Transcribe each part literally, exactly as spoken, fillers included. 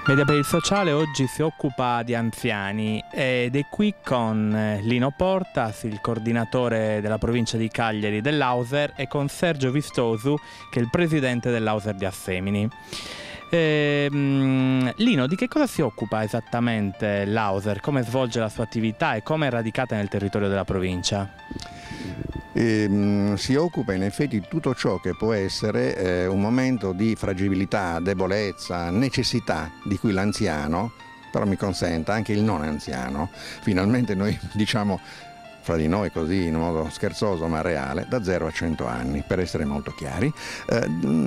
Media per il Sociale oggi si occupa di anziani ed è qui con Lino Portas, il coordinatore della provincia di Cagliari dell'Auser, e con Sergio Vistosu, che è il presidente dell'Auser di Assemini. Ehm, Lino, di che cosa si occupa esattamente l'Auser? Come svolge la sua attività e come è radicata nel territorio della provincia? Eh, si occupa in effetti di tutto ciò che può essere eh, un momento di fragilità, debolezza, necessità di cui l'anziano, però mi consenta anche il non anziano, finalmente noi diciamo fra di noi così in modo scherzoso ma reale, da zero a cento anni, per essere molto chiari, eh,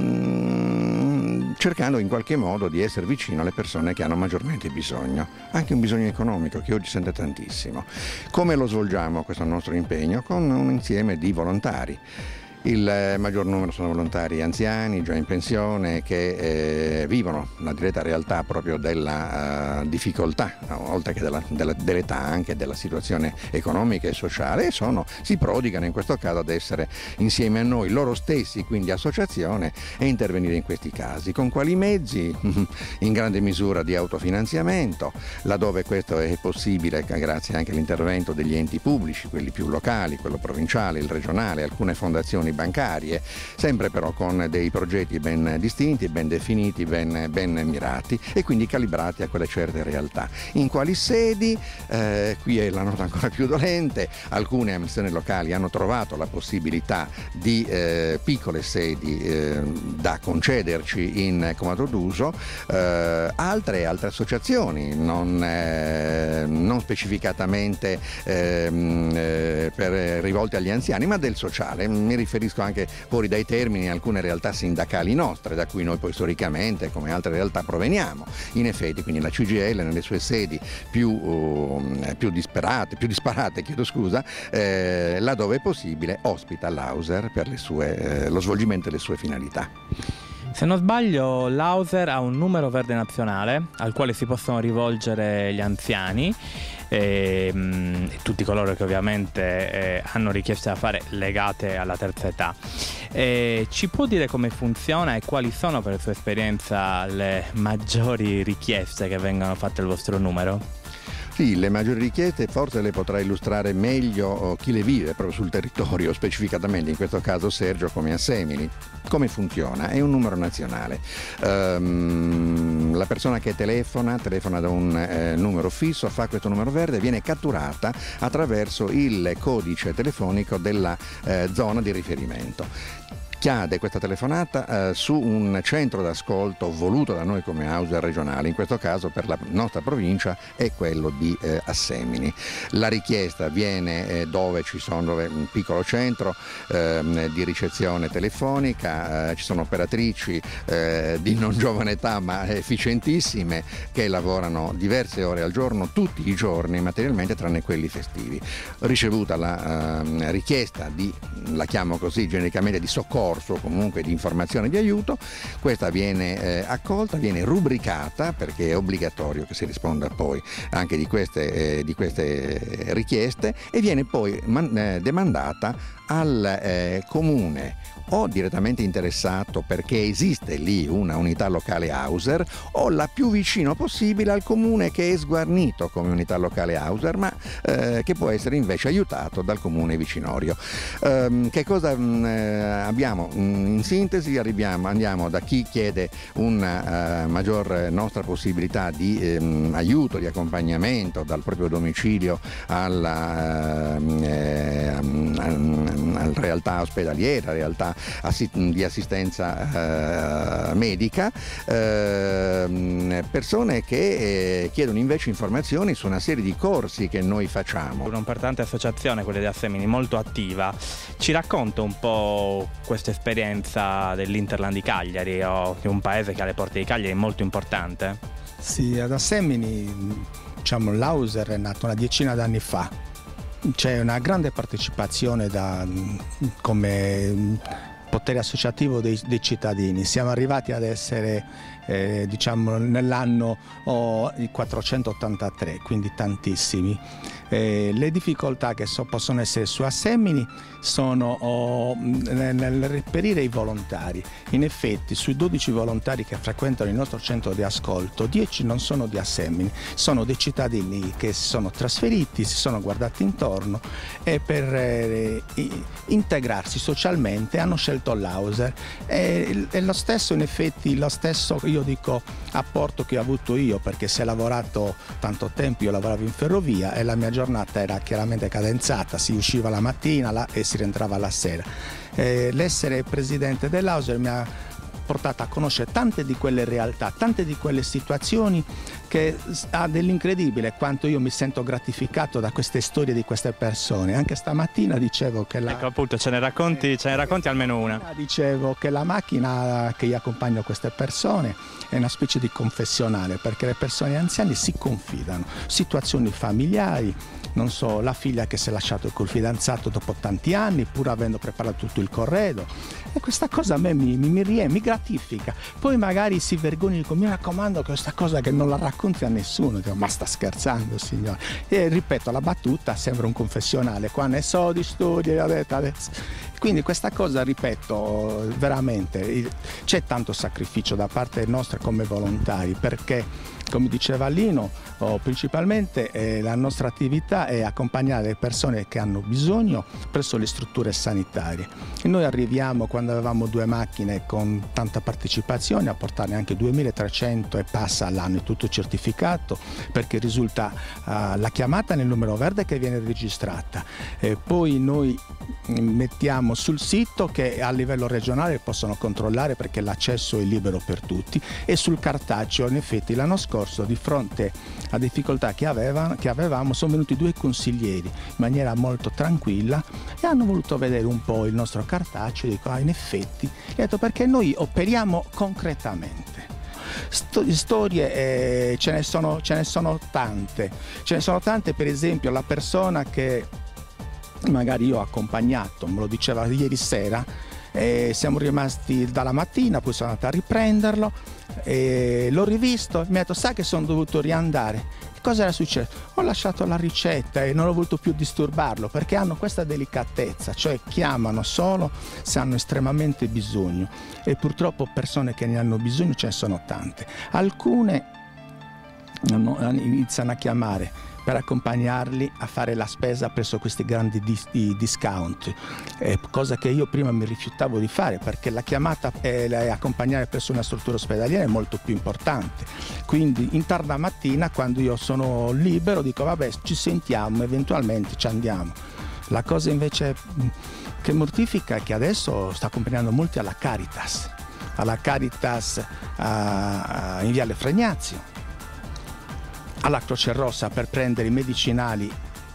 cercando in qualche modo di essere vicino alle persone che hanno maggiormente bisogno, anche un bisogno economico che oggi sente tantissimo. Come lo svolgiamo questo nostro impegno? Con un insieme di volontari. Il maggior numero sono volontari anziani, già in pensione, che eh, vivono la diretta realtà proprio della uh, difficoltà, oltre che della, della, dell'età, anche della situazione economica e sociale, e sono, si prodigano in questo caso ad essere insieme a noi, loro stessi, quindi associazione, e intervenire in questi casi. Con quali mezzi? In grande misura di autofinanziamento, laddove questo è possibile grazie anche all'intervento degli enti pubblici, quelli più locali, quello provinciale, il regionale, alcune fondazioni bancarie, sempre però con dei progetti ben distinti, ben definiti, ben, ben mirati e quindi calibrati a quelle certe realtà. In quali sedi? Eh, qui è la nota ancora più dolente. Alcune amministrazioni locali hanno trovato la possibilità di eh, piccole sedi eh, da concederci in comodo d'uso, eh, altre, altre associazioni non, eh, non specificatamente eh, per, rivolte agli anziani, ma del sociale. Mi riferisco anche fuori dai termini alcune realtà sindacali nostre, da cui noi poi storicamente come altre realtà proveniamo. In effetti quindi la C G I L nelle sue sedi più, uh, più disperate, più disparate, chiedo scusa, eh, laddove è possibile ospita l'Auser per le sue, eh, lo svolgimento delle sue finalità. Se non sbaglio, l'Auser ha un numero verde nazionale al quale si possono rivolgere gli anziani e, e tutti coloro che ovviamente eh, hanno richieste da fare legate alla terza età. E ci può dire come funziona e quali sono, per sua esperienza, le maggiori richieste che vengono fatte al vostro numero? Sì, le maggiori richieste forse le potrà illustrare meglio chi le vive proprio sul territorio, specificatamente in questo caso Sergio come Assemini. Come funziona? È un numero nazionale. Um, la persona che telefona, telefona da un eh, numero fisso, fa questo numero verde e viene catturata attraverso il codice telefonico della eh, zona di riferimento. Chiade questa telefonata eh, su un centro d'ascolto voluto da noi come Auser regionale, in questo caso per la nostra provincia è quello di eh, Assemini. La richiesta viene eh, dove ci sono dove, un piccolo centro eh, di ricezione telefonica, eh, ci sono operatrici eh, di non giovane età ma efficientissime che lavorano diverse ore al giorno, tutti i giorni materialmente tranne quelli festivi. Ricevuta la eh, richiesta di, la chiamo così genericamente, di soccorso, comunque di informazione di aiuto, questa viene eh, accolta, viene rubricata perché è obbligatorio che si risponda poi anche di queste, eh, di queste richieste e viene poi man- eh, demandata al eh, comune o direttamente interessato perché esiste lì una unità locale Auser o la più vicino possibile al comune che è sguarnito come unità locale Auser ma eh, che può essere invece aiutato dal comune vicinorio. Um, che cosa um, abbiamo? Um, in sintesi arriviamo, andiamo da chi chiede una uh, maggior nostra possibilità di um, aiuto, di accompagnamento dal proprio domicilio alla uh, eh, um, um, realtà ospedaliera, realtà di assistenza eh, medica, eh, persone che eh, chiedono invece informazioni su una serie di corsi che noi facciamo. Un'importante associazione, quella di Assemini, molto attiva. Ci racconta un po' questa esperienza dell'Interland di Cagliari, o di un paese che ha le porte di Cagliari molto importante? Sì, ad Assemini diciamo, l'Auser è nato una decina d'anni fa. C'è una grande partecipazione da, come potere associativo dei, dei cittadini. Siamo arrivati ad essere eh, diciamo nell'anno oh, quattrocentottantatré, quindi tantissimi. Eh, le difficoltà che so, possono essere su Assemini sono oh, nel, nel reperire i volontari. In effetti sui dodici volontari che frequentano il nostro centro di ascolto, dieci non sono di Assemini, sono dei cittadini che si sono trasferiti, si sono guardati intorno e per eh, integrarsi socialmente hanno scelto l'Auser. E, e lo stesso, in effetti, lo stesso io dico apporto che ho avuto io, perché se ho lavorato tanto tempo, io lavoravo in ferrovia e la mia giornata era chiaramente cadenzata, si usciva la mattina la, e si rientrava la sera. Eh, l'essere presidente dell'Auser mi ha portato a conoscere tante di quelle realtà, tante di quelle situazioni, che ha dell'incredibile quanto io mi sento gratificato da queste storie di queste persone. Anche stamattina dicevo che la... Ecco, appunto, ce ne racconti, ce ne racconti almeno una. Dicevo che la macchina che io accompagno queste persone è una specie di confessionale, perché le persone anziane si confidano, situazioni familiari, non so, la figlia che si è lasciata col fidanzato dopo tanti anni, pur avendo preparato tutto il corredo, e questa cosa a me mi, mi, mi, rie, mi gratifica. Poi magari si vergogna e dico: mi raccomando, questa cosa che non la racconti a nessuno. Dico: ma sta scherzando, signore? E ripeto la battuta, sembra un confessionale, qua ne so di storie, adesso. Quindi questa cosa, ripeto, veramente c'è tanto sacrificio da parte nostra come volontari, perché, come diceva Lino, oh, principalmente eh, la nostra attività è accompagnare le persone che hanno bisogno presso le strutture sanitarie. E noi arriviamo, quando avevamo due macchine con tanta partecipazione, a portarne anche duemilatrecento e passa all'anno, è tutto certificato, perché risulta uh, la chiamata nel numero verde che viene registrata. E poi noi mettiamo sul sito, che a livello regionale possono controllare perché l'accesso è libero per tutti, e sul cartaceo. In effetti l'anno scorso, di fronte a difficoltà che, avevano, che avevamo, sono venuti due consiglieri in maniera molto tranquilla e hanno voluto vedere un po' il nostro cartaceo. E dico: ah, in effetti, ho detto, perché noi operiamo concretamente. Storie eh, ce ne sono, ce ne sono tante, ce ne sono tante. Per esempio, la persona che magari io ho accompagnato, me lo diceva ieri sera, e siamo rimasti dalla mattina, poi sono andato a riprenderlo e l'ho rivisto, mi ha detto: sai che sono dovuto riandare? Cosa era successo? Ho lasciato la ricetta e non ho voluto più disturbarlo, perché hanno questa delicatezza, cioè chiamano solo se hanno estremamente bisogno, e purtroppo persone che ne hanno bisogno ce ne sono tante. Alcune iniziano a chiamare per accompagnarli a fare la spesa presso questi grandi dis discount, eh, cosa che io prima mi rifiutavo di fare, perché la chiamata e accompagnare presso una struttura ospedaliera è molto più importante. Quindi in tarda mattina, quando io sono libero, dico: vabbè, ci sentiamo, eventualmente ci andiamo. La cosa invece che mortifica è che adesso sto accompagnando molti alla Caritas, alla Caritas a, a, in Viale Fregnazio, alla Croce Rossa per prendere i medicinali.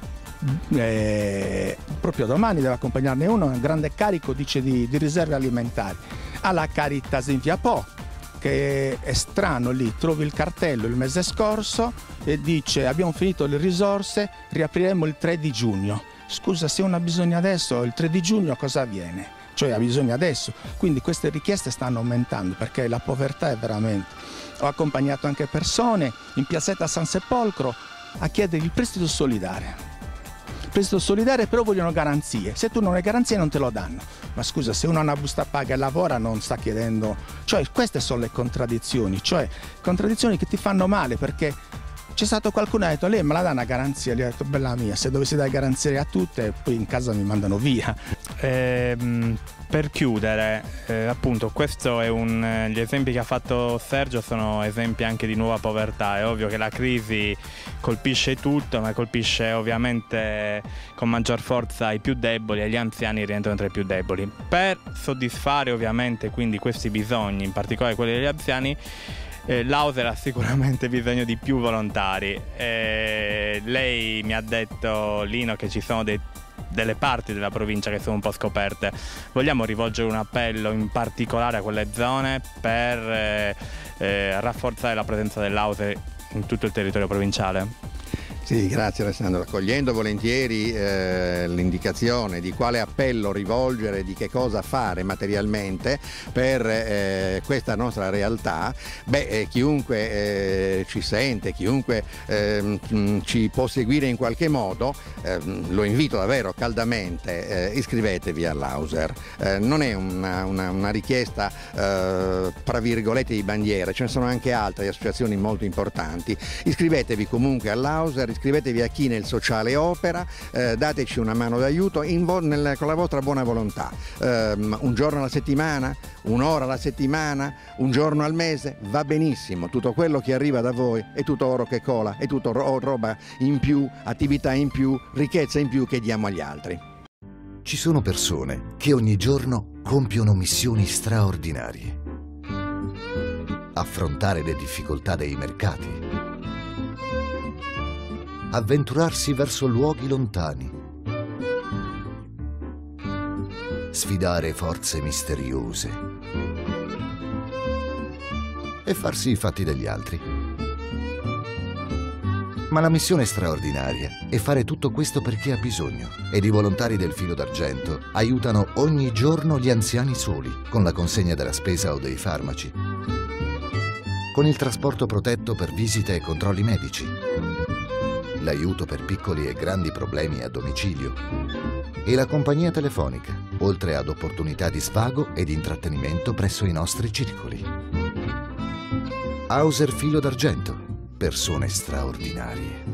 Eh, proprio domani devo accompagnarne uno, un grande carico, dice, di, di riserve alimentari. Alla Caritas in Via Po, che è strano, lì trovi il cartello il mese scorso e dice: abbiamo finito le risorse, riapriremo il tre di giugno. Scusa, se uno ha bisogno adesso, il tre di giugno cosa avviene? Cioè ha bisogno adesso. Quindi queste richieste stanno aumentando, perché la povertà è veramente... Ho accompagnato anche persone in piazzetta San Sepolcro a chiedere il prestito solidale. Prestito solidale, però vogliono garanzie. Se tu non hai garanzie non te lo danno. Ma scusa, se uno ha una busta paga e lavora, non sta chiedendo... Cioè, queste sono le contraddizioni, cioè contraddizioni che ti fanno male, perché c'è stato qualcuno che ha detto: lei me la dà una garanzia? Gli ho detto: bella mia, se dovessi dare garanzie a tutte, poi in casa mi mandano via. Ehm, per chiudere, eh, appunto, questo è un, eh, gli esempi che ha fatto Sergio sono esempi anche di nuova povertà. È ovvio che la crisi colpisce tutto, ma colpisce ovviamente con maggior forza i più deboli, e gli anziani rientrano tra i più deboli. Per soddisfare ovviamente quindi questi bisogni, in particolare quelli degli anziani, Eh, l'Auser ha sicuramente bisogno di più volontari. Eh, lei mi ha detto, Lino, che ci sono dei, delle parti della provincia che sono un po' scoperte. Vogliamo rivolgere un appello in particolare a quelle zone per eh, eh, rafforzare la presenza dell'Auser in tutto il territorio provinciale? Sì, grazie Alessandro. Accogliendo volentieri eh, l'indicazione di quale appello rivolgere, di che cosa fare materialmente per eh, questa nostra realtà, beh, eh, chiunque eh, ci sente, chiunque eh, ci può seguire in qualche modo, eh, lo invito davvero caldamente, eh, iscrivetevi all'Auser. Eh, non è una, una, una richiesta eh, tra virgolette di bandiera, ce ne sono anche altre associazioni molto importanti. Iscrivetevi comunque all'Auser, iscrivetevi a chi nel sociale opera, eh, dateci una mano d'aiuto in vo- nel, con la vostra buona volontà. Um, un giorno alla settimana, un'ora alla settimana, un giorno al mese, va benissimo. Tutto quello che arriva da voi è tutto oro che cola, è tutto ro- roba in più, attività in più, ricchezza in più che diamo agli altri. Ci sono persone che ogni giorno compiono missioni straordinarie. Affrontare le difficoltà dei mercati, avventurarsi verso luoghi lontani, sfidare forze misteriose e farsi i fatti degli altri. Ma la missione straordinaria è fare tutto questo perché ha bisogno, ed i volontari del Filo d'Argento aiutano ogni giorno gli anziani soli con la consegna della spesa o dei farmaci, con il trasporto protetto per visite e controlli medici, l'aiuto per piccoli e grandi problemi a domicilio e la compagnia telefonica, oltre ad opportunità di svago ed intrattenimento presso i nostri circoli. Auser Filo d'Argento, persone straordinarie.